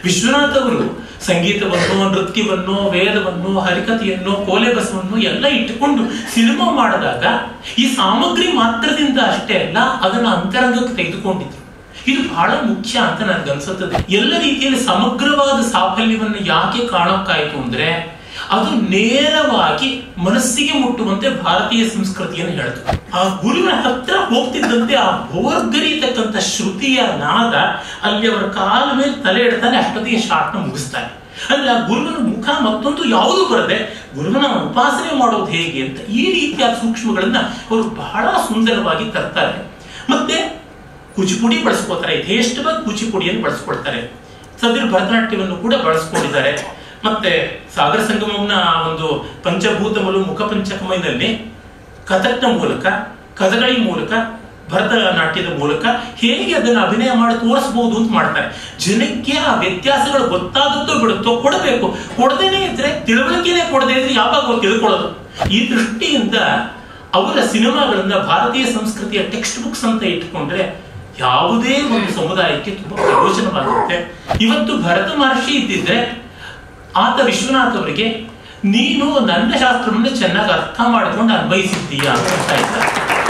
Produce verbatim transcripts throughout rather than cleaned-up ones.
ವಿಶ್ವನಾಥ್ ಅವರು ಸಂಗೀತವನ್ನು, ನೃತ್ಯವನ್ನು, ವೇದವನ್ನು, ಹರಿಕಥೆಯನ್ನು, ಕೋಲೆ ಬಸವನ್ನು ಎಲ್ಲ ಇಟ್ಟುಕೊಂಡು ಸಿನಿಮಾ ಮಾಡಿದಾಗ ಈ ಸಾಮಗ್ರಿ ಮಾತ್ರದಿಂದ ಅಷ್ಟೇ ಅಲ್ಲ, ಅದನ್ನು ಅಂತರಂಗಕ್ಕೆ ತೆಗೆದುಕೊಂಡಿದ್ರು. ಇದು ಬಹಳ ಮುಖ್ಯ ಅಂತ ನನಗನ್ಸುತ್ತದೆ. ಎಲ್ಲ ರೀತಿಯಲ್ಲಿ ಸಮಗ್ರವಾದ ಸಾಫಲ್ಯವನ್ನು ಯಾಕೆ ಕಾಣಕ್ಕಾಯ್ತು ಅಂದ್ರೆ ಅದು ನೇರವಾಗಿ ಮನಸ್ಸಿಗೆ ಮುಟ್ಟುವಂತೆ ಭಾರತೀಯ ಸಂಸ್ಕೃತಿಯನ್ನು ಹೇಳಿತು. ಆ ಗುರುವಿನ ಹತ್ರ ಹೋಗ್ತಿದ್ದಂತೆ ಆ ಭೋರ್ಗರಿತಕ್ಕಂಥ ಶ್ರುತಿಯ ನಾದ ಅಲ್ಲಿ ಅವರ ಕಾಲ ಮೇಲೆ ತಲೆ ಇಡ್ತಾನೆ, ಅಷ್ಟೊತ್ತಿಗೆ ಶಾಟ್ನ ಮುಗಿಸ್ತಾನೆ. ಅಂದ್ರೆ ಆ ಗುರುವಿನ ಮುಖ ಮತ್ತೊಂದು ಯಾವುದು ಬರದೆ ಗುರುವಿನ ಉಪಾಸನೆ ಮಾಡೋದು ಹೇಗೆ ಅಂತ ಈ ರೀತಿಯ ಸೂಕ್ಷ್ಮಗಳನ್ನ ಅವರು ಬಹಳ ಸುಂದರವಾಗಿ ತರ್ತಾರೆ. ಮತ್ತೆ ಕೂಚಿಪುಡಿ ಬಳಸ್ಕೋತಾರೆ, ಯಥೇಷ್ಟವಾಗಿ ಕೂಚಿಪುಡಿಯನ್ನು ಬಳಸ್ಕೊಳ್ತಾರೆ. ಸದ್ಯ ಭರತನಾಟ್ಯವನ್ನು ಕೂಡ ಬಳಸ್ಕೊಂಡಿದ್ದಾರೆ. ಮತ್ತೆ ಸಾಗರ ಸಂಗಮನ ಒಂದು ಪಂಚಭೂತಮಲು ಮುಖ ಪಂಚಕಮೈನಲ್ಲಿ ಕಥಕ್ನ ಮೂಲಕ, ಕಥಗಳಿ ಮೂಲಕ, ಭರತನಾಟ್ಯದ ಮೂಲಕ ಹೇಗೆ ಅದನ್ನು ಅಭಿನಯ ಮಾಡಿ ತೋರಿಸಬಹುದು ಅಂತ ಮಾಡ್ತಾರೆ. ಜನಕ್ಕೆ ಆ ವ್ಯತ್ಯಾಸಗಳು ಗೊತ್ತಾಗುತ್ತೋ ಬಿಡುತ್ತೋ ಕೊಡಬೇಕು. ಕೊಡದೇನೆ ಇದ್ರೆ, ತಿಳುವಳಿಕೆನೆ ಕೊಡದೇ ಇದ್ರೆ ಯಾವಾಗ ತಿಳ್ಕೊಳ್ಳೋದು? ಈ ದೃಷ್ಟಿಯಿಂದ ಅವರ ಸಿನಿಮಾಗಳನ್ನ ಭಾರತೀಯ ಸಂಸ್ಕೃತಿಯ ಟೆಕ್ಸ್ಟ್ ಬುಕ್ಸ್ ಅಂತ ಇಟ್ಕೊಂಡ್ರೆ ಯಾವುದೇ ಒಂದು ಸಮುದಾಯಕ್ಕೆ ತುಂಬಾ ಪ್ರಯೋಜನವಾಗುತ್ತೆ. ಇವತ್ತು ಭರತ ಮಹರ್ಷಿ ಇದ್ದಿದ್ರೆ ಆತ ವಿಶ್ವನಾಥ್ ಅವರಿಗೆ ನೀನು ನನ್ನ ಶಾಸ್ತ್ರವನ್ನು ಚೆನ್ನಾಗಿ ಅರ್ಥ ಮಾಡಿಕೊಂಡು ಅನ್ವಯಿಸಿದ್ದೀಯಾ ಅಂತ ಹೇಳ್ತಾ ಇದ್ದಾರೆ.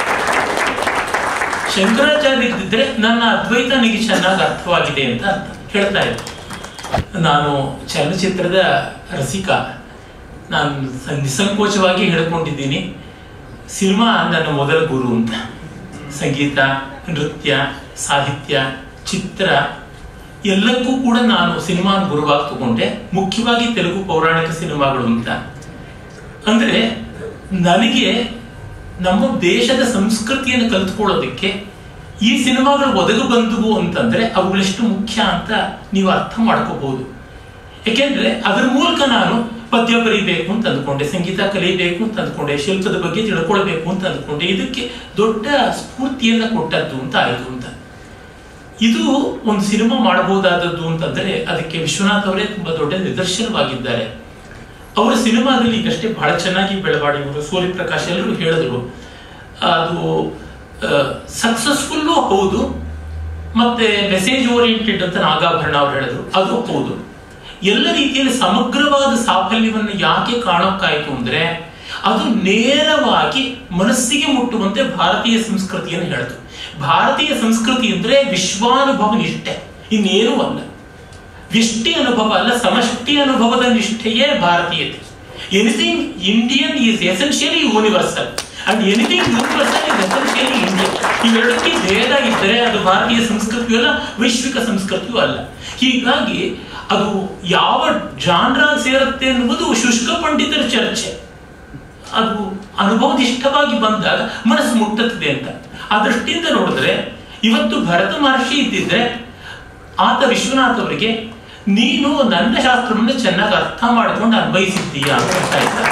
ಶಂಕರಾಚಾರ್ಯ ಇದ್ದಿದ್ರೆ ನನ್ನ ಅದ್ವೈತ ನಿಗೆ ಚೆನ್ನಾಗಿ ಅರ್ಥವಾಗಿದೆ ಅಂತ ಹೇಳ್ತಾ ಇದ್ದೆ. ನಾನು ಚಲನಚಿತ್ರದ ರಸಿಕ, ನಾನು ನಿಸ್ಸಂಕೋಚವಾಗಿ ಹೇಳ್ಕೊಂಡಿದ್ದೀನಿ, ಸಿನಿಮಾ ನನ್ನ ಮೊದಲ ಗುರು ಅಂತ. ಸಂಗೀತ, ನೃತ್ಯ, ಸಾಹಿತ್ಯ, ಚಿತ್ರ ಎಲ್ಲಕ್ಕೂ ಕೂಡ ನಾನು ಸಿನಿಮಾನ ಗುರುವಾಗಿ ತಗೊಂಡೆ. ಮುಖ್ಯವಾಗಿ ತೆಲುಗು ಪೌರಾಣಿಕ ಸಿನಿಮಾಗಳು ಅಂತ ಅಂದ್ರೆ ನನಗೆ ನಮ್ಮ ದೇಶದ ಸಂಸ್ಕೃತಿಯನ್ನು ಕಲಿತ್ಕೊಳ್ಳೋದಕ್ಕೆ ಈ ಸಿನಿಮಾಗಳು ಒದಗಿ ಬಂದವು ಅಂತಂದ್ರೆ ಅವುಗಳೆಷ್ಟು ಮುಖ್ಯ ಅಂತ ನೀವು ಅರ್ಥ ಮಾಡ್ಕೋಬಹುದು. ಯಾಕೆಂದ್ರೆ ಅದರ ಮೂಲಕ ನಾನು ಪದ್ಯ ಬರೀಬೇಕು ಅಂತ ಅಂದ್ಕೊಂಡೆ, ಸಂಗೀತ ಕಲಿಯಬೇಕು ಅಂತ ಅಂದ್ಕೊಂಡೆ, ಶಿಲ್ಪದ ಬಗ್ಗೆ ತಿಳ್ಕೊಳ್ಬೇಕು ಅಂತ ಅಂದ್ಕೊಂಡೆ. ಇದಕ್ಕೆ ದೊಡ್ಡ ಸ್ಫೂರ್ತಿಯನ್ನ ಕೊಟ್ಟದ್ದು ಅಂತ ಆಯಿತು ಅಂತ. ಇದು ಒಂದು ಸಿನಿಮಾ ಮಾಡಬಹುದಾದದ್ದು ಅಂತಂದ್ರೆ ಅದಕ್ಕೆ ವಿಶ್ವನಾಥ್ ಅವರೇ ತುಂಬಾ ದೊಡ್ಡ ನಿದರ್ಶನವಾಗಿದ್ದಾರೆ. ಅವರ ಸಿನಿಮಾದಲ್ಲಿ ಈಗಷ್ಟೇ ಬಹಳ ಚೆನ್ನಾಗಿ ಬೆಳವಣಿಗೆ ಸೂರ್ಯಪ್ರಕಾಶ್ ಎಲ್ಲರೂ ಹೇಳಿದ್ರು, ಅದು ಸಕ್ಸಸ್ಫುಲ್ಲು ಹೌದು, ಮತ್ತೆ ಮೆಸೇಜ್ ಓರಿಯೆಂಟೆಡ್ ಅಂತ ನಾಗಾಭರಣ ಅವ್ರು ಹೇಳಿದ್ರು, ಅದು ಹೌದು. ಎಲ್ಲ ರೀತಿಯಲ್ಲಿ ಸಮಗ್ರವಾದ ಸಾಫಲ್ಯವನ್ನು ಯಾಕೆ ಕಾಣಕ್ಕಾಯ್ತು ಅಂದ್ರೆ ಅದು ನೇರವಾಗಿ ಮನಸ್ಸಿಗೆ ಮುಟ್ಟುವಂತೆ ಭಾರತೀಯ ಸಂಸ್ಕೃತಿಯನ್ನು ಹೇಳಿತು. ಭಾರತೀಯ ಸಂಸ್ಕೃತಿ ಅಂದ್ರೆ ವಿಶ್ವಾನುಭವ ನಿಷ್ಠೆ, ಇನ್ನೇನೂ ಅಲ್ಲ. ವ್ಯಷ್ಟಿ ಅನುಭವ ಅಲ್ಲ, ಸಮಷ್ಟಿ ಅನುಭವದ ನಿಷ್ಠೆಯೇ ಭಾರತೀಯತೆ. Anything Indian is essentially universal and anything universal is essentially Indian. ಇವೆರಡಕ್ಕೆ ಭೇದ ಇದ್ದರೆ ಅದು ಭಾರತೀಯ ಸಂಸ್ಕೃತಿಯೂ ಅಲ್ಲ, ವೈಶ್ವಿಕ ಸಂಸ್ಕೃತಿಯೂ ಅಲ್ಲ. ಹೀಗಾಗಿ ಅದು ಯಾವ ಜಾನ್ರ ಸೇರುತ್ತೆ ಎನ್ನುವುದು ಶುಷ್ಕ ಪಂಡಿತರ ಚರ್ಚೆ. ಅದು ಅನುಭವನಿಷ್ಠವಾಗಿ ಬಂದಾಗ ಮನಸ್ಸು ಮುಟ್ಟುತ್ತದೆ ಅಂತ. ಆ ದೃಷ್ಟಿಯಿಂದ ನೋಡಿದ್ರೆ ಇವತ್ತು ಭರತ ಮಹರ್ಷಿ ಇದ್ದಿದ್ರೆ ಆತ ವಿಶ್ವನಾಥ್ ಅವರಿಗೆ ನೀನು ನನ್ನ ಶಾಸ್ತ್ರವನ್ನು ಚೆನ್ನಾಗಿ ಅರ್ಥ ಮಾಡಿಕೊಂಡು ಅನ್ವಯಿಸಿದ್ದೀಯಾ ಅಂತ ಹೇಳ್ತಾ ಇದ್ದಾರೆ.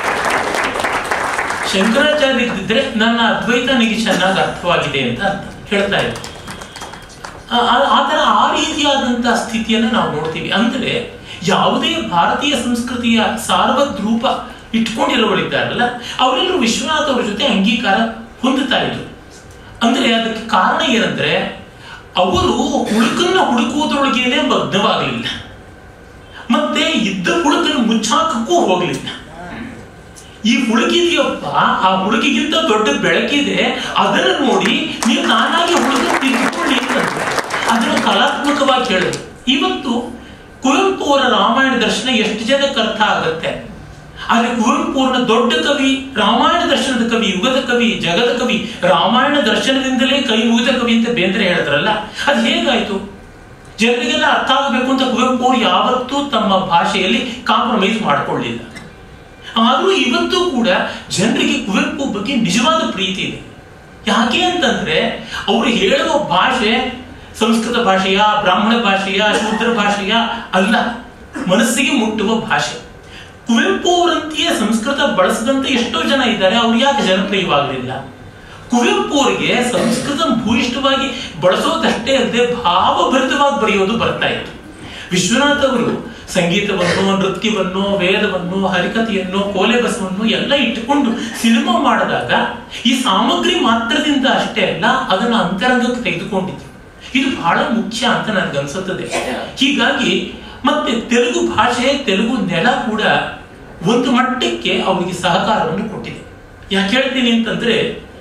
ಶಂಕರಾಚಾರ್ಯ ಇದ್ದಿದ್ರೆ ನನ್ನ ಅದ್ವೈತ ನಿಗೆ ಚೆನ್ನಾಗಿ ಅರ್ಥವಾಗಿದೆ ಅಂತ ಹೇಳ್ತಾ ಇದ್ದಾರೆ. ಆತರ ಆ ರೀತಿಯಾದಂತಹ ಸ್ಥಿತಿಯನ್ನು ನಾವು ನೋಡ್ತೀವಿ. ಅಂದ್ರೆ ಯಾವುದೇ ಭಾರತೀಯ ಸಂಸ್ಕೃತಿಯ ಸಾರ್ವದ್ರೂಪ ಇಟ್ಕೊಂಡಿರೋರಿದ್ದಾರಲ್ಲ ಅವರೆಲ್ಲರೂ ವಿಶ್ವನಾಥ್ ಅವರ ಜೊತೆ ಅಂಗೀಕಾರ ಹೊಂದುತ್ತಾ ಇದ್ರು. ಅಂದ್ರೆ ಅದಕ್ಕೆ ಕಾರಣ ಏನಂದ್ರೆ ಅವರು ಹುಡುಕನ್ನ ಹುಡುಕುವುದರೊಳಗೇನೆ ಮಗ್ನವಾಗಲಿಲ್ಲ, ಮತ್ತೆ ಇದ್ದ ಹುಡುಕನ್ನು ಮುಚ್ಚಾಕಕ್ಕೂ ಹೋಗ್ಲಿಲ್ಲ. ಈ ಹುಡುಗಿದೆಯಪ್ಪ, ಆ ಹುಡುಗಿಗಿಂತ ದೊಡ್ಡ ಬೆಳಕಿದೆ, ಅದನ್ನು ನೋಡಿ ನೀವು ನಾನಾಗಿ ಹುಡುಗ ತಿಳ್ಕೊಳ್ಳಿ ಅಂತಂದ್ರೆ ಅದನ್ನು ಕಲಾತ್ಮಕವಾಗಿ ಹೇಳಿದ್ರು. ಇವತ್ತು ಕುವೆಂಪು ಅವರ ರಾಮಾಯಣ ದರ್ಶನ ಎಷ್ಟು ಜನಕ್ಕೆ ಅರ್ಥ ಆಗತ್ತೆ? ಆದ್ರೆ ಕುವೆಂಪುರನ ದೊಡ್ಡ ಕವಿ, ರಾಮಾಯಣ ದರ್ಶನದ ಕವಿ, ಯುಗದ ಕವಿ, ಜಗದ ಕವಿ, ರಾಮಾಯಣ ದರ್ಶನದಿಂದಲೇ ಕೈ ಮುಗಿದ ಕವಿ ಅಂತ ಬೇಂದ್ರೆ ಹೇಳಿದ್ರಲ್ಲ, ಅದು ಹೇಗಾಯ್ತು? ಜನರಿಗೆಲ್ಲ ಅರ್ಥ ಆಗಬೇಕು ಅಂತ ಕುವೆಂಪು ಅವರು ಯಾವತ್ತೂ ತಮ್ಮ ಭಾಷೆಯಲ್ಲಿ ಕಾಂಪ್ರಮೈಸ್ ಮಾಡಿಕೊಳ್ಳಿಲ್ಲ. ಆದ್ರೂ ಇವತ್ತು ಕೂಡ ಜನರಿಗೆ ಕುವೆಂಪು ಬಗ್ಗೆ ನಿಜವಾದ ಪ್ರೀತಿ ಇದೆ. ಯಾಕೆ ಅಂತಂದ್ರೆ ಅವರು ಹೇಳುವ ಭಾಷೆ ಸಂಸ್ಕೃತ ಭಾಷೆಯ, ಬ್ರಾಹ್ಮಣ ಭಾಷೆಯ, ಶೂದ್ರ ಭಾಷೆಯ ಅಲ್ಲ, ಮನಸ್ಸಿಗೆ ಮುಟ್ಟುವ ಭಾಷೆ. ಕುವೆಂಪು ಅವರಂತೆಯೇ ಸಂಸ್ಕೃತ ಬಳಸದಂತ ಎಷ್ಟೋ ಜನ ಇದ್ದಾರೆ, ಅವ್ರು ಯಾಕೆ ಜನಪ್ರಿಯವಾಗಲಿಲ್ಲ? ಕುವೆಂಪು ಅವರಿಗೆ ಸಂಸ್ಕೃತ ಭೂಯಿಷ್ಠವಾಗಿ ಬಳಸೋದಷ್ಟೇ ಅಲ್ಲದೆ ಭಾವಭರಿತವಾಗಿ ಬರೆಯೋದು ಬರ್ತಾ ಇತ್ತು. ವಿಶ್ವನಾಥ್ ಅವರು ಸಂಗೀತವನ್ನು, ನೃತ್ಯವನ್ನು, ವೇದವನ್ನು, ಹರಿಕಥೆಯನ್ನು, ಕೋಲೆ ಬಸವನ್ನು ಎಲ್ಲ ಇಟ್ಟುಕೊಂಡು ಸಿನಿಮಾ ಮಾಡಿದಾಗ ಈ ಸಾಮಗ್ರಿ ಮಾತ್ರದಿಂದ ಅಷ್ಟೇ ಅಲ್ಲ, ಅದನ್ನ ಅಂತರಂಗಕ್ಕೆ ತೆಗೆದುಕೊಂಡಿದ್ರು. ಇದು ಬಹಳ ಮುಖ್ಯ ಅಂತ ನನಗನ್ಸುತ್ತದೆ. ಹೀಗಾಗಿ ಮತ್ತೆ ತೆಲುಗು ಭಾಷೆ, ತೆಲುಗು ನೆಲ ಕೂಡ ಒಂದು ಮಟ್ಟಕ್ಕೆ ಅವರಿಗೆ ಸಹಕಾರವನ್ನು ಕೊಟ್ಟಿದೆ. ಯಾಕೆ ಹೇಳ್ತೀನಿ ಅಂತಂದ್ರೆ,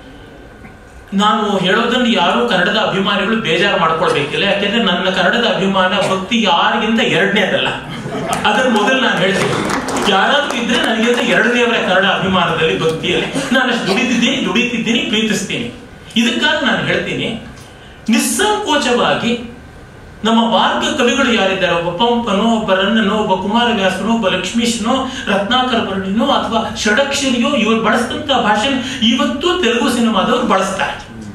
ನಾನು ಹೇಳೋದನ್ನು ಯಾರು ಕನ್ನಡದ ಅಭಿಮಾನಿಗಳು ಬೇಜಾರು ಮಾಡ್ಕೊಳ್ಬೇಕಿಲ್ಲ. ಯಾಕೆಂದ್ರೆ ನನ್ನ ಕನ್ನಡದ ಅಭಿಮಾನ ಭಕ್ತಿ ಯಾರಿಗಿಂತ ಎರಡನೇದಲ್ಲ, ಅದರ ಮೊದಲು ನಾನು ಹೇಳ್ತೀನಿ. ಯಾರಾದ್ರೂ ಇದ್ರೆ ನನಗಿಂತ ಎರಡನೇವರೇ ಕನ್ನಡ ಅಭಿಮಾನದಲ್ಲಿ, ಭಕ್ತಿಯಲ್ಲಿ. ನಾನು ಅಷ್ಟು ದುಡಿತಿದ್ದೀನಿ ದುಡಿತಿದ್ದೀನಿ ಪ್ರೀತಿಸ್ತೀನಿ. ಇದಕ್ಕಾಗಿ ನಾನು ಹೇಳ್ತೀನಿ, ನಿಸ್ಸಂಕೋಚವಾಗಿ ನಮ್ಮ ವಾರ್ಗ ಕವಿಗಳು ಯಾರಿದ್ದಾರೆ, ಒಬ್ಬ ಪಂಪನೋ, ಒಬ್ಬ ರನ್ನನೋ, ಒಬ್ಬ ಕುಮಾರವ್ಯಾಸನೋ, ಒಬ್ಬ ಲಕ್ಷ್ಮೀಶನೋ, ರತ್ನಾಕರ ವರ್ಣಿನೋ ಅಥವಾ ಷಡಕ್ಷರಿಯೋ ಇವರು ಬಳಸಿದಂತ ಭಾಷೆ ಇವತ್ತು ತೆಲುಗು ಸಿನಿಮಾದವರು ಬಳಸ್ತಾರೆ.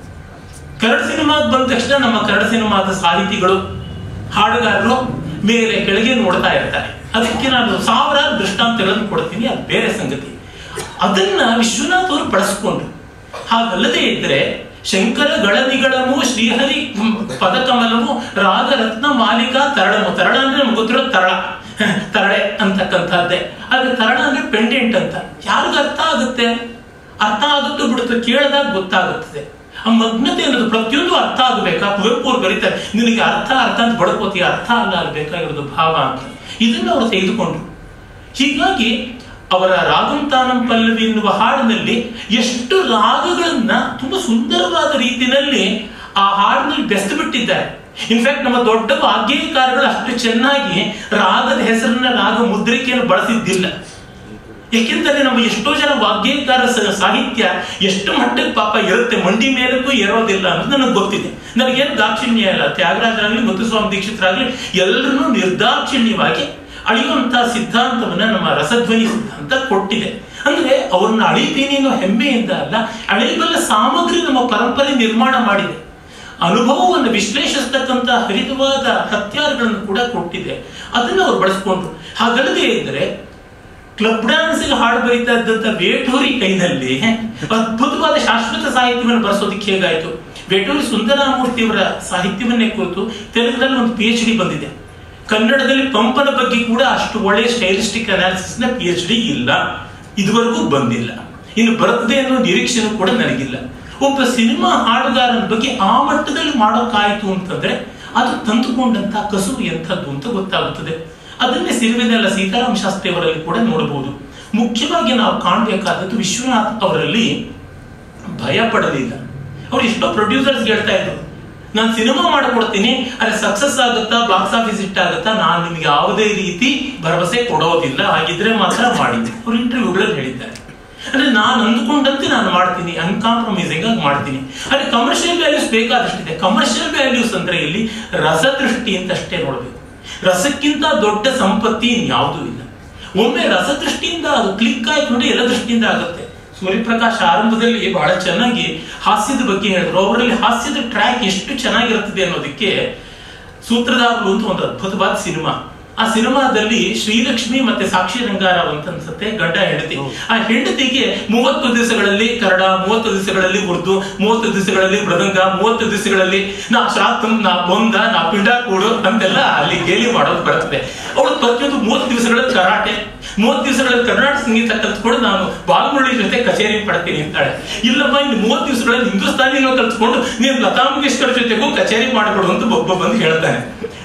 ಕನ್ನಡ ಸಿನಿಮಾದ ಬಂದ ತಕ್ಷಣ ನಮ್ಮ ಕನ್ನಡ ಸಿನಿಮಾದ ಸಾಹಿತಿಗಳು, ಹಾಡುಗಾರರು ಮೇಲೆ ಕೆಳಗೆ ನೋಡ್ತಾ ಇರ್ತಾರೆ. ಅದಕ್ಕೆ ನಾನು ಸಾವಿರಾರು ದೃಷ್ಟಾಂತಗಳನ್ನು ಕೊಡ್ತೀನಿ, ಅದು ಬೇರೆ ಸಂಗತಿ. ಅದನ್ನ ವಿಶ್ವನಾಥ್ ಅವರು ಬಳಸ್ಕೊಂಡ್ರು. ಹಾಗಲ್ಲದೆ ಇದ್ರೆ ಶಂಕರ ಗಳನಿಗಳಮು ಶ್ರೀಹರಿ ಪದಕಮಲಮು ರಾಗರತ್ನ ಮಾಲಿಕಾ ತರಳಮು. ತರಳ ಅಂದ್ರೆ ನಮ್ಗೆ ಗೊತ್ತಿರೋ ತರಳ, ತರಳೆ ಅಂತಕ್ಕಂಥದ್ದೇ. ಆದ್ರೆ ತರಳ ಅಂದ್ರೆ ಪೆಂಡೆಂಟ್ ಅಂತ. ಯಾರಿಗ ಅರ್ಥ ಆಗುತ್ತೆ? ಅರ್ಥ ಆಗುತ್ತೋ ಬಿಡುತ್ತೋ ಕೇಳಿದಾಗ ಗೊತ್ತಾಗುತ್ತದೆ. ಆ ಮಗ್ನತೆ ಅನ್ನೋದು ಪ್ರತಿಯೊಂದು ಅರ್ಥ ಆಗಬೇಕಾ? ಕುವೆಂಪು ಅವ್ರು ಬರೀತಾರೆ, ನಿನಗೆ ಅರ್ಥ ಅರ್ಥ ಅಂತ ಬಡ್ಕೋತೀಯ, ಅರ್ಥ ಅಲ್ಲ ಅಲ್ಲಿ ಬೇಕಾಗಿರೋದು ಭಾವ ಅಂತ. ಇದನ್ನ ಅವರು ತೆಗೆದುಕೊಂಡ್ರು. ಹೀಗಾಗಿ ಅವರ ರಾಗಂತಾನಂ ಪಲ್ಲವಿ ಎನ್ನುವ ಹಾಡಿನಲ್ಲಿ ಎಷ್ಟು ರಾಗಗಳನ್ನ ತುಂಬಾ ಸುಂದರವಾದ ರೀತಿಯಲ್ಲಿ ಆ ಹಾಡಿನಲ್ಲಿ ಬೆಸ್ತು ಬಿಟ್ಟಿದ್ದಾರೆ. ಇನ್ಫ್ಯಾಕ್ಟ್ ನಮ್ಮ ದೊಡ್ಡ ವಾಗ್ಗೇಯಕಾರಗಳು ಅಷ್ಟು ಚೆನ್ನಾಗಿ ರಾಗದ ಹೆಸರನ್ನ, ರಾಗ ಮುದ್ರಿಕೆಯನ್ನು ಬಳಸಿದ್ದಿಲ್ಲ. ಯಾಕೆಂದ್ರೆ ನಮ್ಮ ಎಷ್ಟೋ ಜನ ವಾಗ್ಗೇಯಕಾರ ಸಾಹಿತ್ಯ ಎಷ್ಟು ಮಟ್ಟಕ್ಕೆ ಪಾಪ ಇರುತ್ತೆ, ಮಂಡಿ ಮೇಲಕ್ಕೂ ಇರೋದಿಲ್ಲ ಅನ್ನೋದು ನನಗೆ ಗೊತ್ತಿದೆ. ನನಗೇನು ದಾಕ್ಷಿಣ್ಯ ಇಲ್ಲ. ತ್ಯಾಗರಾಜರಾಗ್ಲಿ, ಮುತ್ತುಸ್ವಾಮಿ ದೀಕ್ಷಿತರಾಗ್ಲಿ ಎಲ್ಲರನ್ನೂ ನಿರ್ದಾಕ್ಷಿಣ್ಯವಾಗಿ ಅಳಿಯುವಂತಹ ಸಿದ್ಧಾಂತವನ್ನ ನಮ್ಮ ರಸಧ್ವನಿ ಸಿದ್ಧಾಂತ ಕೊಟ್ಟಿದೆ. ಅಂದ್ರೆ ಅವ್ರನ್ನ ಅಳಿತೀನಿ ಅನ್ನೋ ಹೆಮ್ಮೆಯಿಂದ ಅಲ್ಲ, ಅಳಿಬಲ್ಲ ಸಾಮಗ್ರಿ ನಮ್ಮ ಪರಂಪರೆ ನಿರ್ಮಾಣ ಮಾಡಿದೆ. ಅನುಭವವನ್ನು ವಿಶ್ಲೇಷಿಸತಕ್ಕಂತ ಹರಿತವಾದ ಹತ್ಯಾರಗಳನ್ನು ಕೂಡ ಕೊಟ್ಟಿದೆ. ಅದನ್ನ ಅವ್ರು ಬಳಸ್ಕೊಂಡ್ರು. ಹಾಗಲ್ಲದೆ ಇದ್ರೆ ಕ್ಲಬ್ ಡ್ಯಾನ್ಸ್ಗೆ ಹಾಡು ಬರೀತಾ ಇದ್ದಂತ ವೇಟೂರಿ ಕೈನಲ್ಲಿ ಅದ್ಭುತವಾದ ಶಾಶ್ವತ ಸಾಹಿತ್ಯವನ್ನು ಬರೆಸೋದಕ್ಕೆ ಹೇಗಾಯ್ತು? ವೇಟೂರಿ ಸುಂದರಾಮೂರ್ತಿಯವರ ಸಾಹಿತ್ಯವನ್ನೇ ಕುರಿತು ತೆಲುಗಿನಲ್ಲಿ ಒಂದು ಪಿ ಎಚ್ ಡಿ ಬಂದಿದೆ. ಕನ್ನಡದಲ್ಲಿ ಪಂಪನ ಬಗ್ಗೆ ಕೂಡ ಅಷ್ಟು ಒಳ್ಳೆಯ ಸ್ಟೈಲಿಸ್ಟಿಕ್ ಅನಾಲಿಸಿಸ್ ನ ಪಿ ಎಚ್ ಡಿ ಇಲ್ಲ, ಇದುವರೆಗೂ ಬಂದಿಲ್ಲ. ಇನ್ನು ಬರ್ತದೆ ಅನ್ನೋ ನಿರೀಕ್ಷೆನೂ ಕೂಡ ನನಗಿಲ್ಲ. ಒಬ್ಬ ಸಿನಿಮಾ ಹಾಡುಗಾರನ ಬಗ್ಗೆ ಆ ಮಟ್ಟದಲ್ಲಿ ಮಾಡೋಕ್ಕಾಯ್ತು ಅಂತಂದ್ರೆ ಅದು ತಂದುಕೊಂಡಂತ ಕಸುಬು ಎಂಥದ್ದು ಅಂತ ಗೊತ್ತಾಗುತ್ತದೆ. ಅದನ್ನೇ ಸಿರಿವೆನೆಲ್ಲ ಸೀತಾರಾಮ ಶಾಸ್ತ್ರಿ ಅವರಲ್ಲಿ ಕೂಡ ನೋಡಬಹುದು. ಮುಖ್ಯವಾಗಿ ನಾವು ಕಾಣಬೇಕಾದದ್ದು ವಿಶ್ವನಾಥ್ ಅವರಲ್ಲಿ ಭಯ ಪಡಲಿಲ್ಲ. ಅವ್ರು ಎಷ್ಟೋ ಪ್ರೊಡ್ಯೂಸರ್ಸ್ ಹೇಳ್ತಾ ಇದ್ರು, ನಾನು ಸಿನಿಮಾ ಮಾಡಿಕೊಡ್ತೀನಿ, ಅಲ್ಲಿ ಸಕ್ಸಸ್ ಆಗುತ್ತಾ, ಬಾಕ್ಸ್ ಆಫೀಸ್ ಹಿಟ್ ಆಗುತ್ತಾ, ನಾನು ನಿಮ್ಗೆ ಯಾವುದೇ ರೀತಿ ಭರವಸೆ ಕೊಡೋದಿಲ್ಲ, ಹಾಗಿದ್ರೆ ಮಾತ್ರ ಮಾಡಿದ್ದೆ. ಅವ್ರು ಇಂಟರ್ವ್ಯೂಗಳಲ್ಲಿ ಹೇಳಿದ್ದಾರೆ. ಅಂದ್ರೆ ನಾನು ಅಂದುಕೊಂಡಂತೆ ನಾನು ಮಾಡ್ತೀನಿ, ಅನ್ಕಾಂಪ್ರಮೈಸಿಂಗ್ ಆಗಿ ಮಾಡ್ತೀನಿ. ಅಲ್ಲಿ ಕಮರ್ಷಿಯಲ್ ವ್ಯಾಲ್ಯೂಸ್ ಬೇಕಾದಷ್ಟಿದೆ. ಕಮರ್ಷಿಯಲ್ ವ್ಯಾಲ್ಯೂಸ್ ಅಂದ್ರೆ ಇಲ್ಲಿ ರಸದೃಷ್ಟಿ ಅಂತ ಅಷ್ಟೇ ನೋಡ್ಬೇಕು. ರಸಕ್ಕಿಂತ ದೊಡ್ಡ ಸಂಪತ್ತಿ ಇನ್ಯಾವುದೂ ಇಲ್ಲ. ಒಮ್ಮೆ ರಸದೃಷ್ಟಿಯಿಂದ ಅದು ಕ್ಲಿಕ್ ಆಯ್ತು ನೋಡಿ, ಎಲ್ಲ ದೃಷ್ಟಿಯಿಂದ ಆಗುತ್ತೆ. ಸೂರ್ಯಪ್ರಕಾಶ್ ಆರಂಭದಲ್ಲಿ ಬಹಳ ಚೆನ್ನಾಗಿ ಹಾಸ್ಯದ ಬಗ್ಗೆ ಹೇಳಿದ್ರು. ಅವರಲ್ಲಿ ಹಾಸ್ಯದ ಟ್ರ್ಯಾಕ್ ಎಷ್ಟು ಚೆನ್ನಾಗಿರುತ್ತದೆ ಅನ್ನೋದಕ್ಕೆ ಸೂತ್ರಧಾರರು ಅಂತ ಒಂದು ಅದ್ಭುತವಾದ ಸಿನಿಮಾ. ಆ ಸಿನಿಮಾದಲ್ಲಿ ಶ್ರೀಲಕ್ಷ್ಮಿ ಮತ್ತೆ ಸಾಕ್ಷಿ ರಂಗಾರಾವ್ ಅಂತ ಅನ್ಸುತ್ತೆ, ಗಂಡ ಹೆಂಡತಿ. ಆ ಹೆಂಡತಿಗೆ ಮೂವತ್ತು ದಿವಸಗಳಲ್ಲಿ ಕನ್ನಡ, ಮೂವತ್ತು ದಿವಸಗಳಲ್ಲಿ ಉರ್ದು, ಮೂವತ್ತು ದಿವಸಗಳಲ್ಲಿ ಮೃದಂಗ, ಮೂವತ್ತು ದಿವಸಗಳಲ್ಲಿ ನಾ ಶ್ರಾತ್ತಂ, ನಾ ಬೊಂದ, ನಾ ಪಿಂಡ ಕೂಡು ಅಂತೆಲ್ಲ ಅಲ್ಲಿ ಗೇಲಿ ಮಾಡೋದು ಬರ್ತದೆ. ಅವಳು ಪ್ರತಿಯೊಂದು ಮೂವತ್ತು ದಿವಸಗಳಲ್ಲಿ ಕರಾಟೆ, ಮೂವತ್ತು ದಿವಸಗಳಲ್ಲಿ ಕರ್ನಾಟಕ ಸಂಗೀತ ಕಲ್ತ್ಕೊಂಡು ನಾನು ಬಾಲಮುರಳಿ ಜೊತೆ ಕಚೇರಿ ಪಡ್ತೀನಿ ಅಂತಾಳೆ. ಇಲ್ಲಮ್ಮ, ಇನ್ನು ಮೂವತ್ತು ದಿವಸಗಳಲ್ಲಿ ಹಿಂದೂಸ್ತಾನಿನೋ ಕಲ್ತ್ಕೊಂಡು ನೀನು ಲತಾ ಮಂಗೇಶ್ಕರ್ ಜೊತೆಗೂ ಕಚೇರಿ ಮಾಡಿಕೊಡು ಅಂತ ಒಬ್ಬ ಬಂದು ಹೇಳ್ತಾನೆ.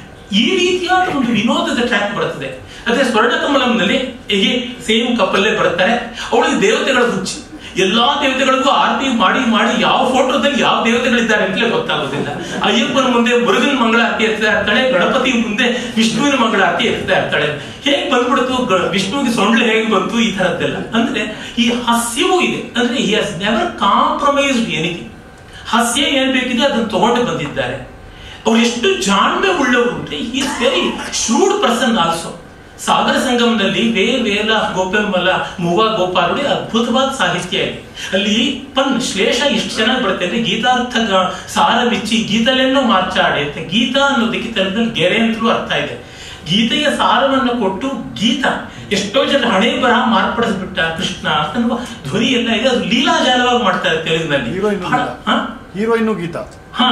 ಈ ರೀತಿಯಾದ ಒಂದು ವಿನೋದದ ಟ್ರ್ಯಾಕ್ ಬರುತ್ತದೆ. ಅದೇ ಸ್ವರ್ಣಕಮಲಂನಲ್ಲಿ ಹೇಗೆ ಸೇಮ್ ಕಪ್ಪಲ್ಲೇ ಬರ್ತಾರೆ. ಅವಳಿಗೆ ದೇವತೆಗಳ ಹುಚ್ಚಿ, ಎಲ್ಲಾ ದೇವತೆಗಳಿಗೂ ಆರತಿ ಮಾಡಿ ಮಾಡಿ ಯಾವ ಫೋಟೋದಲ್ಲಿ ಯಾವ ದೇವತೆಗಳಿದ್ದಾರೆ ಅಂತಲೇ ಗೊತ್ತಾಗೋದಿಲ್ಲ. ಅಯ್ಯಪ್ಪನ ಮುಂದೆ ಮುರುಗನ ಮಂಗಳಾರತಿ ಎತ್ತಾ ಇರ್ತಾಳೆ, ಗಣಪತಿ ಮುಂದೆ ವಿಷ್ಣುವಿನ ಮಂಗಳಾರತಿ ಎತ್ತಾ ಇರ್ತಾಳೆ. ಹೇಗೆ ಬಂದ್ಬಿಡ್ತು, ವಿಷ್ಣುವಿಗೆ ಸೊಂಡ್ಲು ಹೇಗೆ ಬಂತು, ಈ ತರದ್ದೆಲ್ಲ. ಅಂದ್ರೆ ಈ ಹಾಸ್ಯವೂ ಇದೆ. ಅಂದ್ರೆ he has never compromised anything. ಹಾಸ್ಯ ಏನ್ ಬೇಕಿದೆ ಅದನ್ನು ತಗೊಂಡು ಬಂದಿದ್ದಾರೆ. ಅವ್ರು ಎಷ್ಟು ಜಾಣ್ಮೆ ಉಳ್ಳವರು ಅಂದ್ರೆ is very shrewd person also. ಸಾಗರ ಸಂಗಮದಲ್ಲಿ ವೇ ವೇಲ ಗೋಪೆಮ್ಮಲ ಮೂವ ಗೋಪಾಲುಡಿ ಅದ್ಭುತವಾದ ಸಾಹಿತ್ಯ ಇದೆ. ಅಲ್ಲಿ ಪನ್ ಶ್ಲೇಷ ಎಷ್ಟು ಚೆನ್ನಾಗಿ ಬರುತ್ತೆ ಅಂದ್ರೆ, ಗೀತಾರ್ಥ ಸಾರ ಬಿಚ್ಚಿ ಗೀತಲೆನ್ನೋ ಮಾರ್ಚಾಡೆ ಅಂತ. ಗೀತಾ ಅನ್ನೋದಕ್ಕೆ ತೆಲುಗಲ್ಲಿ ಗೆರೆ ಅಂತಲೂ ಅರ್ಥ ಇದೆ. ಗೀತೆಯ ಸಾರವನ್ನು ಕೊಟ್ಟು ಗೀತ ಎಷ್ಟೋ ಜನ ಹಣೆ ಬರಹ ಮಾರ್ಪಡಿಸ್ಬಿಟ್ಟ ಕೃಷ್ಣ ಅಂತನ್ನುವ ಧ್ವನಿ ಎಲ್ಲ ಇದೆ. ಅದು ಲೀಲಾಜಾಲವಾಗಿ ಮಾಡ್ತಾರೆ ತೆಲುಗಿನಲ್ಲಿ. ಹೀರೋಯಿನ್ ಗೀತಾ. ಹಾ,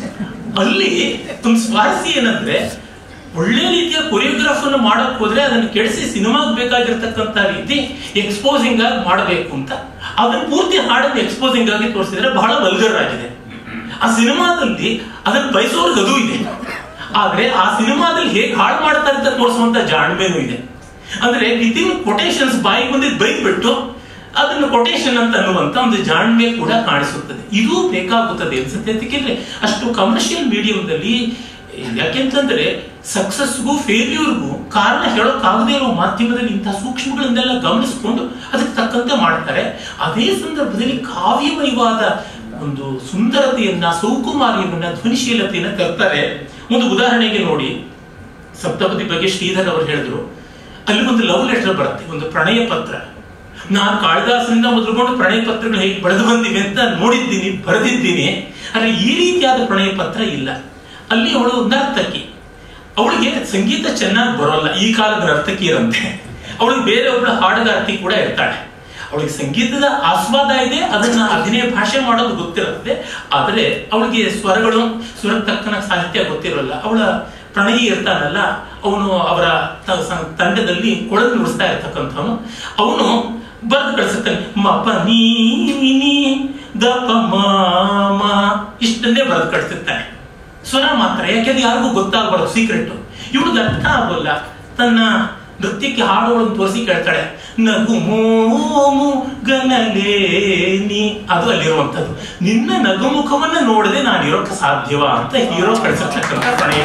ಅಲ್ಲಿ ಒಂದು ಸ್ವಾರಸ್ಯ ಏನಂದ್ರೆ, ಒಳ್ಳೆ ರೀತಿಯ ಕೊರಿಯೋಗ್ರಾಫ್ ಅನ್ನು ಮಾಡಕ್ ಹೋದ್ರೆ ಅದನ್ನು ಕೆಡಿಸಿ ಸಿನಿಮಾಗ್ ಬೇಕಾಗಿರ್ತಕ್ಕಂಥ ರೀತಿ ಎಕ್ಸ್ಪೋಸಿಂಗ್ ಆಗಿ ಮಾಡಬೇಕು ಅಂತ ಅದನ್ನ ಪೂರ್ತಿ ಹಾಡನ್ನು ಎಕ್ಸ್ಪೋಸಿಂಗ್ ಆಗಿ ತೋರಿಸಿದ್ರೆ ಬಹಳ ವಲ್ಗರ್ ಆಗಿದೆ. ಆ ಸಿನಿಮಾದಲ್ಲಿ ಅದನ್ನು ಬಯಸೋರ್ಗೆ ಅದು ಇದೆ, ಆದ್ರೆ ಆ ಸಿನಿಮಾದಲ್ಲಿ ಹೇಗೆ ಹಾಳು ಮಾಡ್ತಾರೆ ಅಂತ ತೋರಿಸುವಂತ ಜಾಣ್ಮೆನೂ ಇದೆ. ಅಂದ್ರೆ ವಿತಿನ್ ಕೊಟೇಶನ್ಸ್ ಬಾಯಿಗೆ ಬಂದಿದ್ದು ಬೈದ್ಬಿಟ್ಟು ಅದನ್ನು ಕೊಟೇಶನ್ ಅಂತ ಅನ್ನುವಂತ ಒಂದು ಜಾಣ್ಮೆ ಕೂಡ ಕಾಣಿಸುತ್ತದೆ. ಇದು ಬೇಕಾಗುತ್ತದೆ ಅನ್ಸುತ್ತೆ. ಯಾಕೆಂದ್ರೆ ಅಷ್ಟು ಕಮರ್ಷಿಯಲ್ ಮೀಡಿಯಂದಲ್ಲಿ, ಯಾಕೆಂತಂದ್ರೆ ಸಕ್ಸಸ್ಗೂ ಫೇಲ್ಯೂರ್ಗೂ ಕಾರಣ ಹೇಳೋಕ್ಕಾಗದೇ ಇರೋ ಮಾಧ್ಯಮದಲ್ಲಿ ಇಂತಹ ಸೂಕ್ಷ್ಮಗಳನ್ನೆಲ್ಲ ಗಮನಿಸಿಕೊಂಡು ಅದಕ್ಕೆ ತಕ್ಕಂತೆ ಮಾಡ್ತಾರೆ. ಅದೇ ಸಂದರ್ಭದಲ್ಲಿ ಕಾವ್ಯಮಯವಾದ ಒಂದು ಸುಂದರತೆಯನ್ನ, ಸೌಕುಮಾರ್ಯವನ್ನ, ಧ್ವನಿಶೀಲತೆಯನ್ನ ತರ್ತಾರೆ. ಒಂದು ಉದಾಹರಣೆಗೆ ನೋಡಿ, ಸಪ್ತಪದಿ ಬಗ್ಗೆ ಶ್ರೀಧರ್ ಅವರು ಹೇಳಿದ್ರು. ಅಲ್ಲಿ ಒಂದು ಲವ್ ಲೆಟರ್ ಬರುತ್ತೆ, ಒಂದು ಪ್ರಣಯ ಪತ್ರ. ನಾನು ಕಾಳಿದಾಸನಿಂದ ಮೊದಲುಕೊಂಡು ಪ್ರಣಯ ಪತ್ರಗಳು ಹೇಗೆ ಬೆಳೆದು ಬಂದಿವೆ ಅಂತ ನೋಡಿದ್ದೀನಿ, ಬರೆದಿದ್ದೀನಿ. ಆದ್ರೆ ಈ ರೀತಿಯಾದ ಪ್ರಣಯ ಪತ್ರ ಇಲ್ಲ. ಅಲ್ಲಿ ಅವಳು ನರ್ತಕಿ, ಅವಳಿಗೆ ಸಂಗೀತ ಚೆನ್ನಾಗಿ ಬರೋಲ್ಲ, ಈ ಕಾಲದ ನರ್ತಕಿ ಇರಂತೆ. ಅವಳಿಗೆ ಬೇರೆ ಒಬ್ಬಳು ಹಾಡುಗಾರ್ತಿ ಕೂಡ ಇರ್ತಾಳೆ. ಅವಳಿಗೆ ಸಂಗೀತದ ಆಸ್ವಾದ ಇದೆ, ಅದನ್ನ ಅಭಿನಯ ಭಾಷೆ ಮಾಡೋದು ಗೊತ್ತಿರುತ್ತೆ. ಆದ್ರೆ ಅವಳಿಗೆ ಸ್ವರಗಳು, ಸ್ವರ ತಕ್ಕನ ಸಾಹಿತ್ಯ ಗೊತ್ತಿರೋಲ್ಲ. ಅವಳ ಪ್ರಣಯಿ ಇರ್ತಾನಲ್ಲ, ಅವನು ಅವರ ತಂಡದಲ್ಲಿ ಕೊಳಲು ನುಡಿಸ್ತಾ ಇರ್ತಕ್ಕಂಥವನು. ಅವನು ಬರೆದು ಕಳಿಸುತ್ತಾನೆ, ಮಪ ನೀ ದ ಪ ಮ ಇಷ್ಟನ್ನೇ ಬರೆದು ಕಳಿಸುತ್ತಾನೆ, ಸ್ವರ ಮಾತ್ರ. ಯಾಕೆಂದ್ರೆ ಯಾರಿಗೂ ಗೊತ್ತಾಗಬಾರ್ದು, ಸೀಕ್ರೆಟ್. ಇವಳಿಗೆ ಅರ್ಥ ಆಗೋಲ್ಲ. ತನ್ನ ನೃತ್ಯಕ್ಕೆ ಹಾಡುಗಳನ್ನು ತೋರಿಸಿ ಕೇಳ್ತಾಳೆ, ನಗು ಮೋಮು ಗನಲೇನಿ. ಅದು ಅಲ್ಲಿರುವಂಥದ್ದು. ನಿನ್ನ ನಗುಮುಖವನ್ನ ನೋಡದೆ ನಾನು ಇರೋಕ್ಕೆ ಸಾಧ್ಯವಾ ಅಂತ ಹೀರೋ ಕಳಿಸತಕ್ಕಂಥ ಪ್ರಣಯ.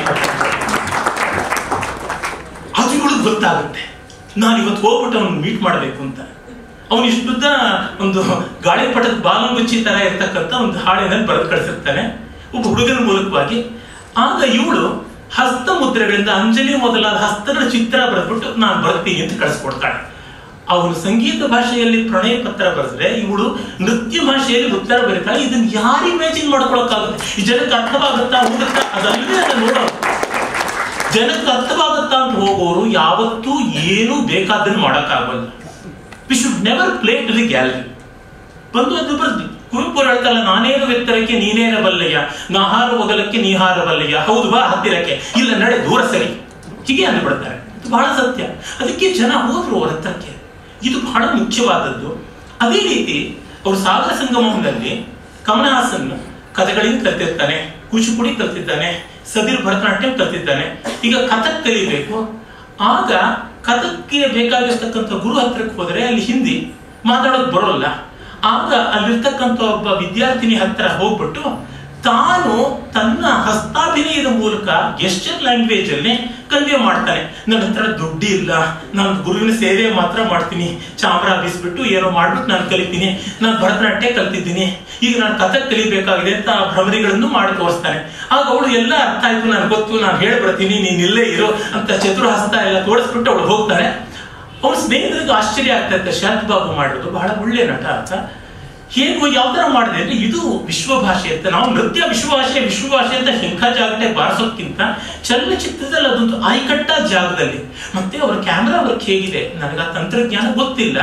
ಅದು ಇವಳಿಗೆ ಗೊತ್ತಾಗುತ್ತೆ, ನಾನು ಇವತ್ತು ಹೋಗ್ಬಿಟ್ಟು ಅವನು ಮೀಟ್ ಮಾಡಬೇಕು ಅಂತ. ಅವನು ಇಷ್ಟುದ್ದ ಒಂದು ಗಾಳಿಪಟದ ಬಾಲಂಗುಚ್ಚಿ ತರ ಇರ್ತಕ್ಕಂಥ ಒಂದು ಹಾಡಿನಲ್ಲಿ ಬರೆದು ಕಳಿಸಿರ್ತಾನೆ ಒಬ್ಬ ಹುಡುಗನ ಮೂಲಕವಾಗಿ. ಆಗ ಇವಳು ಹಸ್ತ ಮುದ್ರೆಗಳಿಂದ ಅಂಜಲಿ ಮೊದಲಾದ ಹಸ್ತಗಳ ಚಿತ್ರ ಬರೆದ್ಬಿಟ್ಟು ನಾನು ಬರ್ತೀನಿ ಅಂತ ಕಳಿಸ್ಕೊಡ್ತಾಳೆ. ಅವನು ಸಂಗೀತ ಭಾಷೆಯಲ್ಲಿ ಪ್ರಣಯ ಪತ್ರ ಬರೆದ್ರೆ ಇವಳು ನೃತ್ಯ ಭಾಷೆಯಲ್ಲಿ ಉತ್ತರ ಬರೀತಾಳೆ. ಇದನ್ನ ಯಾರು ಇಮ್ಯಾಜಿನ್ ಮಾಡ್ಕೊಳಕ್ಕಾಗುತ್ತೆ? ಈ ಜನಕ್ಕೆ ಅರ್ಥವಾಗುತ್ತಾ ಹೋಗುತ್ತಾ? ಅದಲ್ಲದೆ ಅದನ್ನ ನೋಡೋದು. ಜನಕ್ಕೆ ಅರ್ಥವಾಗುತ್ತಾ ಅಂತ ಹೋಗೋರು ಯಾವತ್ತೂ ಏನು ಬೇಕಾದನ್ನು ಮಾಡಕ್ಕಾಗಲ್ಲ. We should never play to the gallery. ಬಂದು ಅದು ಬರ್ದಿ ಕುರುಪು ಹೇಳ್ತಲ್ಲ, ನಾನೇನು ಎತ್ತರಕ್ಕೆ ನೀನೇನ ಬಲ್ಲಯ್ಯ, ನಾಹಾರ ಒಗಲಕ್ಕೆ ನೀಹಾರ ಬಲ್ಲಯ್ಯ, ಹೌದು ಬಾ ಹತ್ತಿರಕ್ಕೆ, ಇಲ್ಲ ನಡೆ ದೂರ ಸರಿ, ಹೀಗೆ ಅಂದ್ಬಿಡ್ತಾರೆ. ಇದು ಬಹಳ ಸತ್ಯ. ಅದಕ್ಕೆ ಜನ ಹೋದ್ರು ಅವ್ರ ಹತ್ರಕ್ಕೆ. ಇದು ಬಹಳ ಮುಖ್ಯವಾದದ್ದು. ಅದೇ ರೀತಿ ಅವರು ಸಾಗರ ಸಂಗಮದಲ್ಲಿ ಕಮಲ ಹಾಸನ್ ಕಥೆಗಳಿಂದ ಕಲ್ತಿರ್ತಾನೆ, ಕೂಚಿಪುಡಿ ಕಲ್ತಿದ್ದಾನೆ, ಸದಿರ್ ಭರತನಾಟ್ಯ ಕಲ್ತಿದ್ದಾನೆ. ಈಗ ಕಥಕ್ ಕಲಿಬೇಕು. ಆಗ ಕಥಕ್ಕೆ ಬೇಕಾಗಿರ್ತಕ್ಕಂಥ ಗುರು ಹತ್ರಕ್ಕೆ ಹೋದ್ರೆ ಅಲ್ಲಿ ಹಿಂದಿ ಮಾತಾಡೋದು ಬರೋಲ್ಲ. ಆಗ ಅಲ್ಲಿರ್ತಕ್ಕಂಥ ಒಬ್ಬ ವಿದ್ಯಾರ್ಥಿನಿ ಹತ್ರ ಹೋಗ್ಬಿಟ್ಟು ತಾನು ತನ್ನ ಹಸ್ತಾಭಿನಯದ ಮೂಲಕ ಗೆಸ್ಚರ್ ಲ್ಯಾಂಗ್ವೇಜ್ ಅಲ್ಲಿ ಕನ್ವೆ ಮಾಡ್ತಾನೆ. ನನ್ನ ಹತ್ರ ದುಡ್ಡು ಇಲ್ಲ, ನಾನು ಗುರುವಿನ ಸೇವೆ ಮಾತ್ರ ಮಾಡ್ತೀನಿ, ಚಾಮರ ಬೀಸ್ಬಿಟ್ಟು ಏನೋ ಮಾಡ್ಬಿಟ್ಟು ನಾನು ಕಲಿತೀನಿ, ನಾನು ಭರತನಾಟ್ಯ ಕಲ್ತಿದ್ದೀನಿ, ಈಗ ನಾನು ಕಥಕ್ ಕಲಿಬೇಕಾಗಿದೆ ಅಂತ ಭ್ರಮರಿಗಳನ್ನು ಮಾಡಿ ತೋರಿಸ್ತಾನೆ. ಆಗ ಅವಳು ಎಲ್ಲ ಅರ್ಥ ಆಯ್ತು, ನಾನು ಗೊತ್ತು, ನಾನು ಹೇಳ್ಬಿಡ್ತೀನಿ, ನೀನ್ ಇಲ್ಲೇ ಇರೋ ಅಂತ ಚತುರ ಹಸ್ತ ಎಲ್ಲ ತೋರಿಸ್ಬಿಟ್ಟು ಅವಳು ಹೋಗ್ತಾಳೆ. ಅವ್ರ ಸ್ನೇಹಿತರಿಗೆ ಆಶ್ಚರ್ಯ ಆಗ್ತಾ ಇತ್ತು, ಶರತ್ ಬಾಬು ಮಾಡೋದು ಬಹಳ ಒಳ್ಳೆ ನಟ ಅಂತ. ಹೇಗೂ ಯಾವ ತರ ಮಾಡಿದೆ ಅಂದ್ರೆ ಇದು ವಿಶ್ವಭಾಷೆ ಅಂತ. ನಾವು ನೃತ್ಯ ವಿಶ್ವಭಾಷೆ ವಿಶ್ವಭಾಷೆ ಅಂತ ಶಂಖ ಜಾಗಟೆ ಬಾರಿಸೋದ್ಕಿಂತ ಚಲನಚಿತ್ರದಲ್ಲಿ ಅದೊಂದು ಆಯ್ಕಟ್ಟ ಜಾಗದಲ್ಲಿ, ಮತ್ತೆ ಅವರ ಕ್ಯಾಮ್ರಾ ವರ್ಕ್ ಹೇಗಿದೆ ನನಗೆ ಆ ತಂತ್ರಜ್ಞಾನ ಗೊತ್ತಿಲ್ಲ.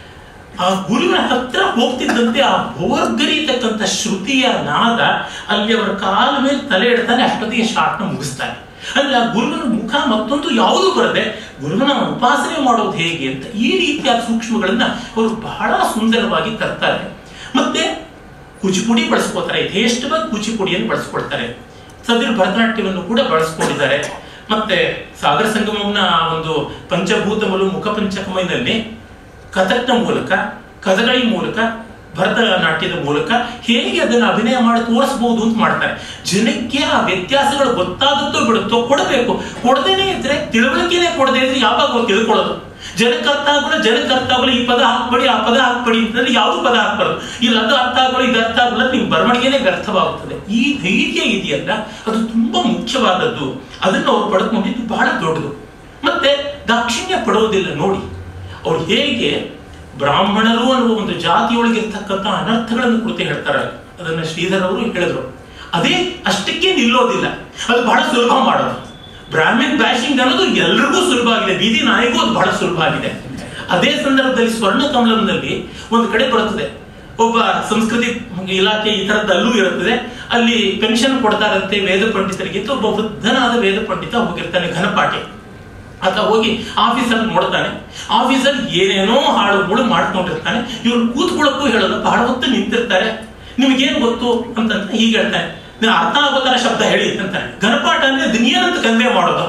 ಆ ಗುರುವಿನ ಹತ್ರ ಹೋಗ್ತಿದ್ದಂತೆ ಆ ಭೋರ್ಗರಿತಕ್ಕಂಥ ಶ್ರುತಿಯ ನಾದ ಅಲ್ಲಿ ಅವರ ಕಾಲ ಮೇಲೆ ತಲೆ ಇಡ್ತಾನೆ, ಅಷ್ಟೊತ್ತಿಗೆ ಶಾಟ್ನ ಮುಗಿಸ್ತಾನೆ. ಅಲ್ಲಿ ಆ ಗುರುವಿನ ಮುಖ ಮತ್ತೊಂದು ಯಾವುದು ಬರದೆ ಗುರುವಿನ ಉಪಾಸನೆ ಮಾಡೋದು ಹೇಗೆ ಅಂತ ಈ ರೀತಿಯಾದ ಸೂಕ್ಷ್ಮಗಳನ್ನ ಅವರು ಬಹಳ ಸುಂದರವಾಗಿ ತರ್ತಾರೆ. ಮತ್ತೆ ಕೂಚಿಪುಡಿ ಬಳಸ್ಕೋತಾರೆ, ಯಥೇಷ್ಟವಾಗಿ ಕೂಚಿಪುಡಿಯನ್ನು ಬಳಸ್ಕೊಳ್ತಾರೆ. ಸದಿರ್ ಭರತನಾಟ್ಯವನ್ನು ಕೂಡ ಬಳಸ್ಕೊಂಡಿದ್ದಾರೆ. ಮತ್ತೆ ಸಾಗರ ಸಂಗಮನ ಒಂದು ಪಂಚಭೂತಮಲು ಮುಖ ಪಂಚಕಮೈನಲ್ಲಿ ಕಥಕ್ನ ಮೂಲಕ, ಕಥಗಳಿ ಮೂಲಕ, ಭರತನಾಟ್ಯದ ಮೂಲಕ ಹೇಗೆ ಅದನ್ನು ಅಭಿನಯ ಮಾಡಿ ತೋರಿಸಬಹುದು ಅಂತ ಮಾಡ್ತಾರೆ. ಜನಕ್ಕೆ ಆ ವ್ಯತ್ಯಾಸಗಳು ಗೊತ್ತಾಗುತ್ತೋ ಬಿಡುತ್ತೋ ಕೊಡಬೇಕು. ಕೊಡದೇನೆ ಇದ್ರೆ, ತಿಳುವಳಿಕೆನೆ ಕೊಡದೇ ಇದ್ರೆ ಯಾವಾಗ ತಿಳ್ಕೊಳ್ಳೋದು? ಜನಕ್ಕೆ ಅರ್ಥ ಆಗೋಲ್ಲ, ಜನಕ್ಕೆ ಅರ್ಥ ಆಗೋಲ್ಲ, ಈ ಪದ ಹಾಕ್ಬೇಡಿ, ಆ ಪದ ಹಾಕ್ಬೇಡಿ ಅಂತಂದ್ರೆ ಯಾವ್ದು ಪದ ಹಾಕ್ಬಾರ್ದು. ಇಲ್ಲ ಅದು ಅರ್ಥ ಆಗೋಲ್ಲ, ಇದು ಅರ್ಥ ಆಗೋಲ್ಲ, ನಿಮ್ ಬರವಣಿಗೆನೆ ವ್ಯರ್ಥವಾಗುತ್ತದೆ. ಈ ಧೈರ್ಯ ಇದೆಯಲ್ಲ, ಅದು ತುಂಬಾ ಮುಖ್ಯವಾದದ್ದು. ಅದನ್ನು ಅವ್ರು ಪಡ್ಕೊಂಡಿದ್ದು ಬಹಳ ದೊಡ್ಡದು. ಮತ್ತೆ ದಾಕ್ಷಿಣ್ಯ ಪಡೋದಿಲ್ಲ. ನೋಡಿ ಅವ್ರು ಹೇಗೆ ಬ್ರಾಹ್ಮಣರು ಅನ್ನುವ ಒಂದು ಜಾತಿಯೊಳಗಿರ್ತಕ್ಕಂಥ ಅನರ್ಥಗಳನ್ನು ಕೃತಿ ಹೇಳ್ತಾರೆ. ಅದನ್ನ ಶ್ರೀಧರ್ ಅವರು ಹೇಳಿದ್ರು. ಅದೇ ಅಷ್ಟಕ್ಕೆ ನಿಲ್ಲೋದಿಲ್ಲ, ಅದು ಬಹಳ ಸುಲಭ ಮಾಡೋದು. ಬ್ರಾಹ್ಮಣ್ ಬ್ಯಾಶಿಂಗ್ ಅನ್ನೋದು ಎಲ್ರಿಗೂ ಸುಲಭ ಆಗಿದೆ, ಬೀದಿ ನಾಯಿಗೂ ಅದು ಬಹಳ ಸುಲಭ ಆಗಿದೆ. ಅದೇ ಸಂದರ್ಭದಲ್ಲಿ ಸ್ವರ್ಣ ಕಮಲಂನಲ್ಲಿ ಒಂದು ಕಡೆ ಬರುತ್ತದೆ, ಒಬ್ಬ ಸಂಸ್ಕೃತಿ ಇಲಾಖೆ ಈ ತರದ್ದಲ್ಲೂ ಇರುತ್ತದೆ. ಅಲ್ಲಿ ಪೆನ್ಷನ್ ಕೊಡ್ತಾರಂತೆ ವೇದ ಪಂಡಿತರಿಗೆ. ಒಬ್ಬ ವೃದ್ಧನಾದ ವೇದ ಪಂಡಿತ ಹೋಗಿರ್ತಾನೆ, ಘನಪಾಠಿ. ಆತ ಹೋಗಿ ಆಫೀಸಲ್ಲಿ ನೋಡ್ತಾನೆ. ಆಫೀಸಲ್ಲಿ ಏನೇನೋ ಹಾಳು ಮೂಳು ಮಾಡ್ಕೊಂಡಿರ್ತಾನೆ. ಇವ್ರು ಕೂತ್ಕೊಳ್ಳಕ್ಕೂ ಹೇಳೋದು, ಬಹಳ ಹೊತ್ತು ನಿಂತಿರ್ತಾರೆ. ನಿಮ್ಗೇನು ಗೊತ್ತು ಅಂತಂದ್ರೆ ಹೀಗೆ ಹೇಳ್ತಾನೆ, ನೀವು ಅರ್ಥ ಆಗೋ ತರ ಶಬ್ದ ಹೇಳಿ ಅಂತಾನೆ. ಘನಪಾಠ ಅಂದ್ರೆ ದುನಿಯಾನಂತ ಕನ್ವೆ ಮಾಡೋದು.